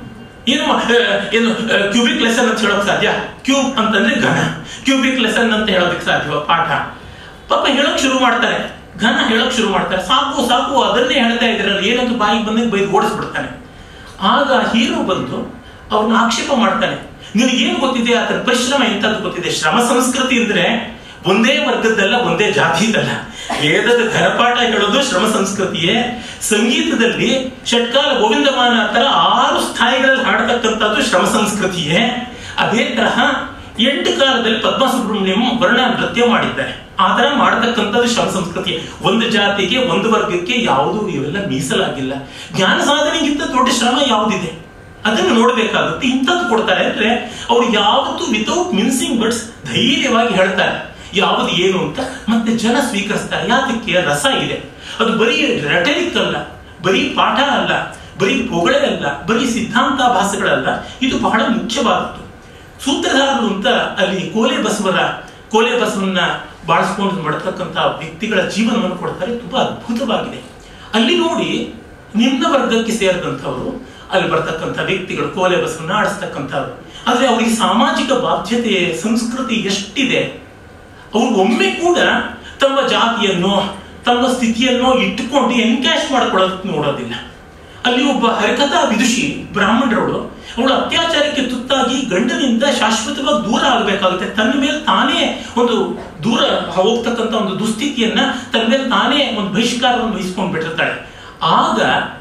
ಏನು ಏನು ಕ್ಯೂಬಿಕ್ ಲೆಸನ್ ಅಂತ ಹೇಳೋಕ್ ಸಾಧ್ಯ? ಕ್ಯೂಬ್ ಅಂತಂದ್ರೆ ಘನ, ಕ್ಯೂಬಿಕ್ ಲೆಸನ್ ಅಂತ ಹೇಳೋದಕ್ಕೆ ಸಾಧ್ಯ? ಪಾಠ ಪಾಪ ಹೇಳಕ್ ಶುರು ಮಾಡ್ತಾರೆ, ಘನ ಹೇಳಕ್ ಶುರು ಮಾಡ್ತಾರೆ. ಸಾಕು ಸಾಕು ಅದನ್ನೇ ಹೇಳ್ತಾ ಇದ್ರಲ್ಲ, ಏನಂತ ಬಾಯಿಗೆ ಬಂದಂಗೆ ಬೈದು ಓಡಿಸ್ಬಿಡ್ತಾನೆ. ಆಗ ಹೀರೋ ಬಂದು ಅವ್ರನ್ನ ಆಕ್ಷೇಪ ಮಾಡ್ತಾನೆ. ನಿನಗೇನು ಗೊತ್ತಿದೆ, ಆತನ ಪರಿಶ್ರಮ ಎಂತದ್ದು ಗೊತ್ತಿದೆ? ಶ್ರಮ ಸಂಸ್ಕೃತಿ ಅಂದ್ರೆ ಒಂದೇ ವರ್ಗದ್ದಲ್ಲ, ಒಂದೇ ಜಾತಿದಲ್ಲ. ವೇದದ ಘನಪಾಠ ಹೇಳೋದು ಶ್ರಮ ಸಂಸ್ಕೃತಿಯೇ. ಸಂಗೀತದಲ್ಲಿ ಷಟ್ಕಾಲ ಗೋವಿಂದಮಾನ ತರ ಆರು ಸ್ಥಾಯಿಗಳಲ್ಲಿ ಹಾಡತಕ್ಕಂಥದ್ದು ಶ್ರಮ ಸಂಸ್ಕೃತಿಯೇ. ಅದೇ ತರಹ ಎಂಟು ಕಾಲದಲ್ಲಿ ಪದ್ಮ ಸುಬ್ರಹ್ಮಣ್ಯಂ ವರ್ಣ ನೃತ್ಯ ಮಾಡಿದ್ದಾರೆ. ಆ ತರ ಮಾಡತಕ್ಕಂಥದ್ದು ಶ್ರಮ ಸಂಸ್ಕೃತಿಯೇ. ಒಂದು ಜಾತಿಗೆ ಒಂದು ವರ್ಗಕ್ಕೆ ಯಾವುದೂ ಇವೆಲ್ಲ ಮೀಸಲಾಗಿಲ್ಲ. ಜ್ಞಾನ ಸಾಧನೆಗಿಂತ ದೊಡ್ಡ ಶ್ರಮ ಯಾವುದಿದೆ ಅದನ್ನು ನೋಡ್ಬೇಕಾಗುತ್ತೆ. ಇಂಥದ್ದು ಕೊಡ್ತಾರೆ ಅಂದ್ರೆ ಅವ್ರು ಯಾವತ್ತೂ ವಿತೌಟ್ ಮಿನ್ಸಿಂಗ್ ವರ್ಡ್ಸ್ ಧೈರ್ಯವಾಗಿ ಹೇಳ್ತಾರೆ ಯಾವುದು ಏನು ಅಂತ. ಮತ್ತೆ ಜನ ಸ್ವೀಕರಿಸ್ತಾರೆ. ಯಾತಕ್ಕೆ? ರಸ ಇದೆ. ಅದು ಬರೀ ರೆಟರಿಕ್ ಅಲ್ಲ, ಬರೀ ಪಾಠ ಅಲ್ಲ, ಬರೀ ಪೊಗಳೆ ಅಲ್ಲ, ಬರೀ ಸಿದ್ಧಾಂತಾಭಾಸಗಳಲ್ಲ. ಇದು ಬಹಳ ಮುಖ್ಯವಾದದ್ದು. ಸೂತ್ರಧಾರರು ಅಂತ ಅಲ್ಲಿ ಕೋಲೆ ಬಸವರ ಕೋಲೆ ಬಸವನ್ನ ಬಾಳಿಸ್ಕೊಂಡು ಮಾಡತಕ್ಕಂಥ ವ್ಯಕ್ತಿಗಳ ಜೀವನವನ್ನು ಕೊಡ್ತಾರೆ. ತುಂಬಾ ಅದ್ಭುತವಾಗಿದೆ. ಅಲ್ಲಿ ನೋಡಿ ನಿಮ್ನ ವರ್ಗಕ್ಕೆ ಸೇರಿದಂಥವ್ರು ಅಲ್ಲಿ ಬರ್ತಕ್ಕಂಥ ವ್ಯಕ್ತಿಗಳು ಕೋಲೆ ಬಸವನ್ನ ಆಡಿಸ್ತಕ್ಕಂಥವ್ರು. ಆದ್ರೆ ಅವರಿಗೆ ಸಾಮಾಜಿಕ ಬಾಧ್ಯತೆ ಸಂಸ್ಕೃತಿ ಎಷ್ಟಿದೆ. ಅವರು ಒಮ್ಮೆ ಕೂಡ ತಮ್ಮ ಜಾತಿಯನ್ನು ತಮ್ಮ ಸ್ಥಿತಿಯನ್ನು ಇಟ್ಟುಕೊಂಡು ಎನ್ಕ್ಯಾಶ್ ಮಾಡ್ಕೊಳ್ಳೋದಕ್ಕೆ ನೋಡೋದಿಲ್ಲ. ಅಲ್ಲಿ ಒಬ್ಬ ಹರಿಕಥಾ ವಿದುಷಿ ಬ್ರಾಹ್ಮಣರವಳು, ಅವಳು ಅತ್ಯಾಚಾರಕ್ಕೆ ತುತ್ತಾಗಿ ಗಂಡನಿಂದ ಶಾಶ್ವತವಾಗಿ ದೂರ ಆಗಬೇಕಾಗುತ್ತೆ. ತನ್ನ ಮೇಲೆ ತಾನೇ ಒಂದು ದೂರ ಹೋಗ್ತಕ್ಕಂಥ ಒಂದು ದುಸ್ಥಿತಿಯನ್ನ ತನ್ನ ಮೇಲೆ ತಾನೇ ಒಂದು ಬಹಿಷ್ಕಾರವನ್ನು ವಹಿಸ್ಕೊಂಡು ಬಿಟ್ಟಿರ್ತಾಳೆ. ಆಗ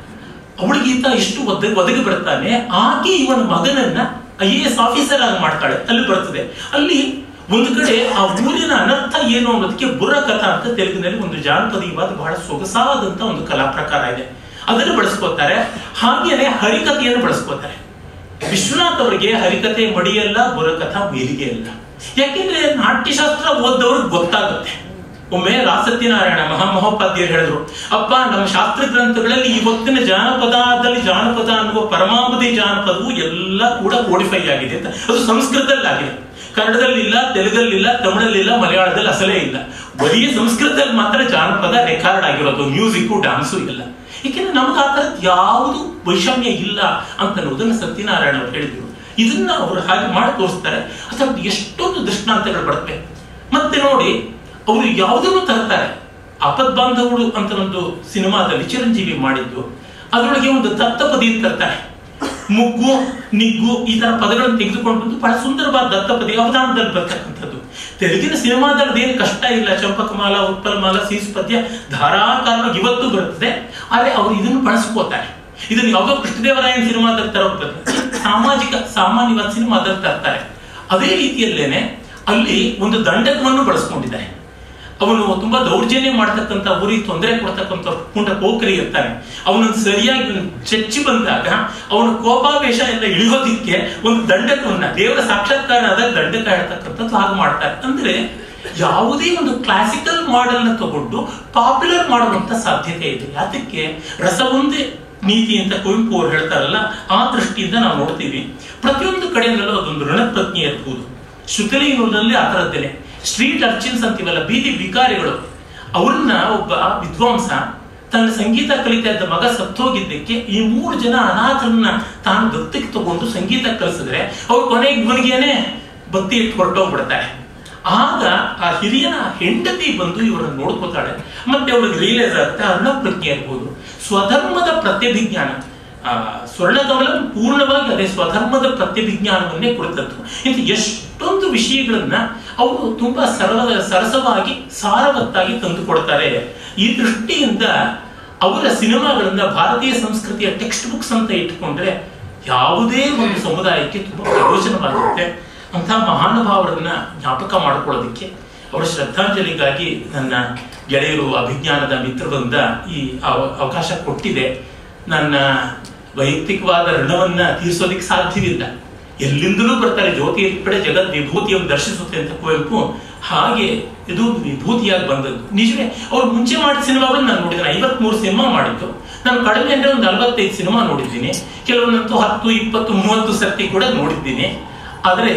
ಅವಳಿಗೆ ಈತ ಎಷ್ಟು ಒದಗಿ ಒದಗಿ ಬರ್ತಾನೆ. ಆಕೆ ಇವನ ಮಗನನ್ನ ಐ ಎ ಎಸ್ ಆಫೀಸರ್ ಆಗಿ ಮಾಡ್ತಾಳೆ. ಅಲ್ಲಿ ಬರ್ತದೆ. ಅಲ್ಲಿ ಒಂದು ಕಡೆ ಆ ಊರಿನ ಅನರ್ಥ ಏನು ಅನ್ನೋದಕ್ಕೆ ಬುರ್ರ ಕಥಾ ಅಂತ ತೆಲುಗಿನಲ್ಲಿ ಒಂದು ಜಾನಪದೀಯವಾದ ಬಹಳ ಸೊಗಸಾದಂತ ಒಂದು ಕಲಾ ಪ್ರಕಾರ ಇದೆ. ಅದನ್ನು ಬಳಸ್ಕೋತಾರೆ. ಹಾಗೇನೆ ಹರಿಕಥೆಯನ್ನು ಬಳಸ್ಕೋತಾರೆ. ವಿಶ್ವನಾಥ್ ಅವರಿಗೆ ಹರಿಕಥೆ ಮಡಿಯಲ್ಲ, ಬುರ್ರಕಥಾ ಮೇಲಿಗೆ ಅಲ್ಲ. ಯಾಕೆಂದ್ರೆ ನಾಟ್ಯಶಾಸ್ತ್ರ ಓದ್ದವ್ರಿಗೆ ಗೊತ್ತಾಗುತ್ತೆ. ಒಮ್ಮೆ ರಾಸತ್ಯನಾರಾಯಣ ಮಹಾಮಹೋಪಾಧ್ಯಾಯರು ಹೇಳಿದ್ರು, ಅಪ್ಪ ನಮ್ಮ ಶಾಸ್ತ್ರ ಗ್ರಂಥಗಳಲ್ಲಿ ಇವತ್ತಿನ ಜಾನಪದದಲ್ಲಿ ಜಾನಪದ ಅನ್ನುವ ಪರಮಾವಧಿ ಜಾನಪದವು ಎಲ್ಲ ಕೂಡ ಕೋಡಿಫೈ ಆಗಿದೆ ಅಂತ. ಅದು ಸಂಸ್ಕೃತದಲ್ಲಾಗಿದೆ, ಕನ್ನಡದಲ್ಲಿಲ್ಲ, ತೆಲುಗಲ್ಲಿಲ್ಲ, ತಮಿಳಲ್ಲಿಲ್ಲ, ಮಲಯಾಳದಲ್ಲಿ ಅಸಲೇ ಇಲ್ಲ. ಬರೀ ಸಂಸ್ಕೃತದಲ್ಲಿ ಮಾತ್ರ ಜಾನಪದ ರೆಕಾರ್ಡ್ ಆಗಿರೋದು, ಮ್ಯೂಸಿಕ್ಕು ಡ್ಯಾನ್ಸು ಇಲ್ಲ. ಏಕೆಂದ್ರೆ ನಮ್ಗೆ ಆ ಥರದ್ದು ಯಾವುದು ವೈಷಮ್ಯ ಇಲ್ಲ ಅಂತ ಅನ್ನೋದನ್ನ ಸತ್ಯನಾರಾಯಣ ಅವರು ಹೇಳಿದ್ರು. ಇದನ್ನ ಅವರು ಹಾಗೆ ಮಾಡಿ ತೋರಿಸ್ತಾರೆ. ಅದ್ರದ್ದು ಎಷ್ಟೊಂದು ದೃಷ್ಟಾಂತಗಳು ಬರುತ್ತೆ. ಮತ್ತೆ ನೋಡಿ, ಅವರು ಯಾವುದನ್ನು ತರ್ತಾರೆ. ಆಪದ್ಬಾಂಧವರು ಅಂತ ಒಂದು ಸಿನಿಮಾದಲ್ಲಿ ಚಿರಂಜೀವಿ ಮಾಡಿದ್ದು, ಅದರೊಳಗೆ ಒಂದು ದತ್ತಪದಿ ತರ್ತಾರೆ. ಮುಗ್ಗು, ನಿಗ್ಗು ಈ ತರ ಪದಗಳನ್ನು ತೆಗೆದುಕೊಂಡು ಬಂದು ಬಹಳ ಸುಂದರವಾದ ದತ್ತಪದಿ ಅವಧಾನದಲ್ಲಿ ಬರ್ತಕ್ಕಂಥದ್ದು. ತೆಲುಗಿನ ಸಿನಿಮಾದಲ್ಲಿ ಏನು ಕಷ್ಟ ಇಲ್ಲ. ಚಂಪಕಮಾಲ, ಉತ್ಪಲಮಾಲ, ಸೀಸ್ಪದ್ಯ ಧಾರಾಕಾರವಾಗಿ ಇವತ್ತು ಬರ್ತದೆ. ಆದ್ರೆ ಅವರು ಇದನ್ನು ಬಳಸ್ಕೋತಾರೆ. ಇದನ್ನು ಯಾವುದೋ ಕೃಷ್ಣದೇವರಾಯನ ಸಿನಿಮಾದಲ್ಲಿ ತರೋದು ಸಾಮಾಜಿಕ ಸಾಮಾನ್ಯವಾದ ಸಿನಿಮಾದಲ್ಲಿ ತರ್ತಾರೆ. ಅದೇ ರೀತಿಯಲ್ಲೇನೆ ಅಲ್ಲಿ ಒಂದು ದಂಡಕವನ್ನು ಬಳಸ್ಕೊಂಡಿದ್ದಾರೆ. ಅವನು ತುಂಬಾ ದೌರ್ಜನ್ಯ ಮಾಡ್ತಕ್ಕಂಥ, ಊರಿಗೆ ತೊಂದರೆ ಕೊಡ್ತಕ್ಕಂಥ ಪುಂಡ ಪೋಖರಿ ಇರ್ತಾನೆ. ಅವನನ್ನು ಸರಿಯಾಗಿ ಚಚ್ಚಿ ಬಂದಾಗ ಅವನ ಕೋಪಾವೇಶ ಎಲ್ಲ ಇಳಿಯೋದಿಕ್ಕೆ ಒಂದು ದಂಡಕವನ್ನ, ದೇವರ ಸಾಕ್ಷಾತ್ಕಾರ ಆದಾಗ ದಂಡಕ ಹೇಳ್ತಕ್ಕಂಥದ್ದು ಹಾಗೆ ಮಾಡ್ತಾರೆ. ಅಂದ್ರೆ ಯಾವುದೇ ಒಂದು ಕ್ಲಾಸಿಕಲ್ ಮಾಡೆಲ್ ನ ತಗೊಂಡು ಪಾಪ್ಯುಲರ್ ಮಾಡುವಂತ ಸಾಧ್ಯತೆ ಇದೆ. ಯಾತಕ್ಕೆ? ರಸವೊಂದೇ ನೀತಿ ಅಂತ ಕುವೆಂಪು ಅವರು ಹೇಳ್ತಾರಲ್ಲ, ಆ ದೃಷ್ಟಿಯಿಂದ ನಾವು ನೋಡ್ತೀವಿ. ಪ್ರತಿಯೊಂದು ಕಡೆಯಲ್ಲೂ ಅದೊಂದು ಋಣಪ್ರಜ್ಞೆ ಇರ್ಬೋದು. ಶ್ರುತಲಿನಲ್ಲಿ ಆ ಥರದ್ದೇನೆ. ಸ್ಟ್ರೀಟ್ ಅರ್ಚಿನ್ಸ್ ಅಂತೀವಲ್ಲ, ಬೀದಿ ವಿಕಾರಿಗಳು, ಅವ್ರನ್ನ ಒಬ್ಬ ವಿದ್ವಾಂಸ ತನ್ನ ಸಂಗೀತ ಕಲಿತಾ ಇದ್ದ ಮಗ ಸತ್ತೋಗಿದ್ದಕ್ಕೆ ಈ ಮೂರು ಜನ ಅನಾಥರನ್ನ ತಾನು ದತ್ತಕ್ಕೆ ತಗೊಂಡು ಸಂಗೀತ ಕಲಿಸಿದ್ರೆ ಅವ್ರು ಕೊನೆಗೆ ಇವನಿಗೇನೆ ಬತ್ತಿ ಇಟ್ಟು ಹೊರಟೋಗ್ಬಿಡ್ತಾರೆ. ಆಗ ಆ ಹಿರಿಯನ ಹೆಂಡತಿ ಬಂದು ಇವರನ್ನು ನೋಡ್ಕೋತಾಳೆ. ಮತ್ತೆ ಅವ್ರಿಗೆ ರಿಯಲೈಸ್ ಆಗುತ್ತೆ ಅರ್ಣಪ್ರಜ್ಞೆ ಇರ್ಬೋದು, ಸ್ವಧರ್ಮದ ಪ್ರತ್ಯಭಿಜ್ಞಾನ. ಆ ಸ್ವರ್ಣಕಮಲ ಪೂರ್ಣವಾಗಿ ಅದೇ ಸ್ವಧರ್ಮದ ಪ್ರತ್ಯಭಿಜ್ಞಾನವನ್ನೇ ಕುರಿತದ್ದು. ಇಂಥ ಎಷ್ಟೊಂದು ವಿಷಯಗಳನ್ನ ಅವರು ತುಂಬಾ ಸರಳ ಸರಸವಾಗಿ ಸಾರವತ್ತಾಗಿ ತಂದುಕೊಡ್ತಾರೆ. ಈ ದೃಷ್ಟಿಯಿಂದ ಅವರ ಸಿನಿಮಾಗಳನ್ನ ಭಾರತೀಯ ಸಂಸ್ಕೃತಿಯ ಟೆಕ್ಸ್ಟ್ ಬುಕ್ಸ್ ಅಂತ ಇಟ್ಕೊಂಡ್ರೆ ಯಾವುದೇ ಒಂದು ಸಮುದಾಯಕ್ಕೆ ತುಂಬಾ ಪ್ರಯೋಜನವಾಗುತ್ತೆ. ಅಂತ ಮಹಾನುಭಾವರನ್ನ ಜ್ಞಾಪಕ ಮಾಡ್ಕೊಳ್ಳೋದಕ್ಕೆ, ಅವರ ಶ್ರದ್ಧಾಂಜಲಿಗಾಗಿ ನನ್ನ ಗೆಳೆಯರು ಅಭಿಜ್ಞಾನದ ಮಿತ್ರರಿಂದ ಈ ಅವಕಾಶ ಕೊಟ್ಟಿದೆ. ನನ್ನ ವೈಯಕ್ತಿಕವಾದ ಋಣವನ್ನ ತೀರಿಸೋದಿಕ್ಕೆ ಸಾಧ್ಯವಿಲ್ಲ. ಎಲ್ಲಿಂದಲೂ ಬರ್ತಾರೆ. ಜ್ಯೋತಿ ಇರ್ಪಡೆ ಜಗತ್ ವಿಭೂತಿಯನ್ನು ದರ್ಶಿಸುತ್ತೆ ಅಂತ ಕುವೆಂಪು. ಹಾಗೆ ಇದು ವಿಭೂತಿಯಾಗಿ ಬಂದದ್ದು ನಿಜವೇ. ಅವ್ರು ಮುಂಚೆ ಮಾಡಿದ ಸಿನಿಮಾವನ್ನು ನಾನು ನೋಡಿದ್ದೇನೆ. ಐವತ್ ಮೂರು ಸಿನಿಮಾ ಮಾಡಿದ್ದು. ನಾನು ಕಡಿಮೆ ಅಂದ್ರೆ ಒಂದು ನಲವತ್ತೈದು ಸಿನಿಮಾ ನೋಡಿದ್ದೀನಿ. ಕೆಲವೊಂದಂತೂ ಹತ್ತು ಇಪ್ಪತ್ತು ಮೂವತ್ತು ಸರ್ತಿ ಕೂಡ ನೋಡಿದ್ದೀನಿ. ಆದ್ರೆ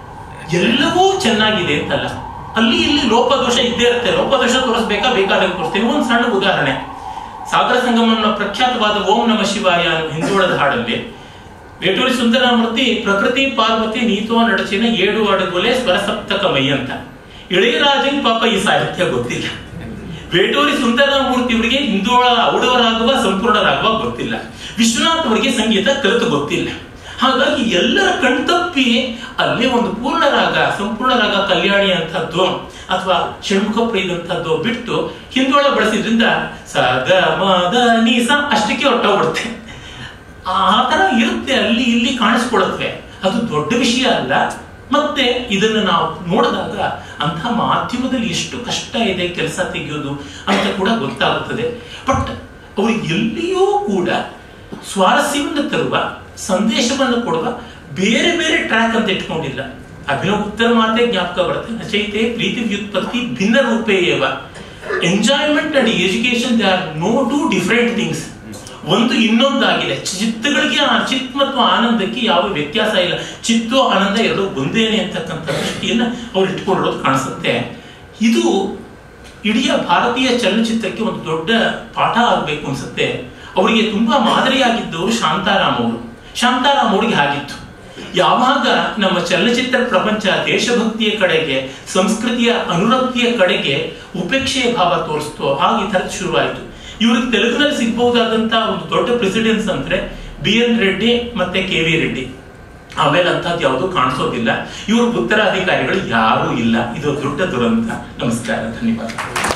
ಎಲ್ಲವೂ ಚೆನ್ನಾಗಿದೆ ಅಂತಲ್ಲ, ಅಲ್ಲಿ ಇಲ್ಲಿ ಲೋಪದೋಷ ಇದ್ದೇ ಇರುತ್ತೆ. ಲೋಪದೋಷ ತೋರಿಸ್ಬೇಕಾ? ಬೇಕಾದಾಗ ತೋರಿಸ್ತೀನಿ. ಒಂದು ಸಣ್ಣ ಉದಾಹರಣೆ, ಸಾಗರ ಸಂಗಮನ ಪ್ರಖ್ಯಾತವಾದ ಓಂ ನಮ ಶಿವಾಯ ಹಿಂದೂಳದ ಹಾಡಲ್ಲಿ ವೇಟೂರಿ ಸುಂದರಮೂರ್ತಿ ಪ್ರಕೃತಿ ಪಾರ್ವತಿ ನೀತೋ ನಡಚಿನ ಏಳು ಅಡುಗೊಲೆ ಸ್ವರಸಪ್ತಕಮೈ ಅಂತ. ಇಳೆಯರಾಜನ್ ಪಾಪ ಈ ಸಾಹಿತ್ಯ ಗೊತ್ತಿಲ್ಲ. ವೇಟೂರಿ ಸುಂದರಮೂರ್ತಿ ಅವರಿಗೆ ಹಿಂದೂಳ ಔಡವರಾಗುವ ಸಂಪೂರ್ಣರಾಗುವ ಗೊತ್ತಿಲ್ಲ. ವಿಶ್ವನಾಥ್ ಅವರಿಗೆ ಸಂಗೀತ ಕಲಿತು ಗೊತ್ತಿಲ್ಲ. ಹಾಗಾಗಿ ಎಲ್ಲರ ಕಣ್ತಪ್ಪಿ ಅಲ್ಲೇ ಒಂದು ಪೂರ್ಣ ರಾಗ ಸಂಪೂರ್ಣ ರಾಗ ಕಲ್ಯಾಣಿ ಅಂತದ್ದು ಅಥವಾ ಷಣ್ಮುಖ ಪ್ರಿಯದಂತದ್ದು ಬಿಟ್ಟು ಹಿಂದೋಳ ಬಳಸಿದ್ರಿಂದ ಸ ಗ ಮ ದ ನೀ ಸ ಅಷ್ಟಕ್ಕೆ ಹೊಟ್ಟೋಗ್ಬಿಡುತ್ತೆ. ಆ ತರ ಇರುತ್ತೆ, ಅಲ್ಲಿ ಇಲ್ಲಿ ಕಾಣಿಸ್ಕೊಳುತ್ತವೆ. ಅದು ದೊಡ್ಡ ವಿಷಯ ಅಲ್ಲ. ಮತ್ತೆ ಇದನ್ನು ನಾವು ನೋಡಿದಾಗ ಅಂಥ ಮಾಧ್ಯಮದಲ್ಲಿ ಎಷ್ಟು ಕಷ್ಟ ಇದೆ ಕೆಲಸ ತೆಗೆಯೋದು ಅಂತ ಕೂಡ ಗೊತ್ತಾಗುತ್ತದೆ. ಬಟ್ ಅವರು ಎಲ್ಲಿಯೂ ಕೂಡ ಸ್ವಾರಸ್ಯವನ್ನು ತರುವ ಸಂದೇಶವನ್ನು ಕೊಡುವ ಬೇರೆ ಬೇರೆ ಟ್ರ್ಯಾಕ್ ಅಂತ ಇಟ್ಕೊಂಡಿಲ್ಲ. ಅಭಿನವ್ ಉತ್ತರ ಮಾತೆ ಜ್ಞಾಪಕ ಬರುತ್ತೆ. ನಚೈತೆ ಪ್ರೀತಿ ವ್ಯುತ್ಪತ್ತಿ ಭಿನ್ನ ರೂಪೇಯವ. Enjoyment and education they are no two different things. ಒಂದು ಇನ್ನೊಂದಾಗಿದೆ. ಚಿತ್ತಗಳಿಗೆ ಚಿತ್ ಮತ್ತು ಆನಂದಕ್ಕೆ ಯಾವ ವ್ಯತ್ಯಾಸ ಇಲ್ಲ. ಚಿತ್ತು ಆನಂದ ಎರಡು ಒಂದೇನೆ ಅಂತಕ್ಕಂಥ ದೃಷ್ಟಿಯನ್ನ ಅವ್ರು ಇಟ್ಕೊಂಡಿರೋದು ಕಾಣಿಸುತ್ತೆ. ಇದು ಇಡೀ ಭಾರತೀಯ ಚಲನಚಿತ್ರಕ್ಕೆ ಒಂದು ದೊಡ್ಡ ಪಾಠ ಆಗಬೇಕು ಅನ್ಸುತ್ತೆ. ಅವರಿಗೆ ತುಂಬಾ ಮಾದರಿಯಾಗಿದ್ದವರು ಶಾಂತಾರಾಮ್ ಅವರು. ಶಾಂತಾರಾಮ್ ಅವರಿಗೆ ಹಾಗಿತ್ತು. ಯಾವಾಗ ನಮ್ಮ ಚಲನಚಿತ್ರ ಪ್ರಪಂಚ ದೇಶಭಕ್ತಿಯ ಕಡೆಗೆ ಸಂಸ್ಕೃತಿಯ ಅನುರಕ್ತಿಯ ಕಡೆಗೆ ಉಪೇಕ್ಷೆಯ ಭಾವ ತೋರಿಸ್ತೋ ಆಗ ಈ ಥರದ್ದು ಶುರುವಾಯಿತು. ಇವ್ರಿಗೆ ತೆಲುಗಿನಲ್ಲಿ ಸಿಗ್ಬಹುದಾದಂತ ಒಂದು ದೊಡ್ಡ ಪ್ರೆಸಿಡೆನ್ಸ್ ಅಂದ್ರೆ ಬಿ ಎನ್ ರೆಡ್ಡಿ ಮತ್ತೆ ಕೆ ವಿ ರೆಡ್ಡಿ. ಆಮೇಲೆ ಅಂತದ್ದು ಯಾವುದು ಕಾಣಿಸೋದಿಲ್ಲ. ಇವ್ರ ಉತ್ತರಾಧಿಕಾರಿಗಳು ಯಾರೂ ಇಲ್ಲ. ಇದು ದೊಡ್ಡ ದುರಂತ. ನಮಸ್ಕಾರ, ಧನ್ಯವಾದ.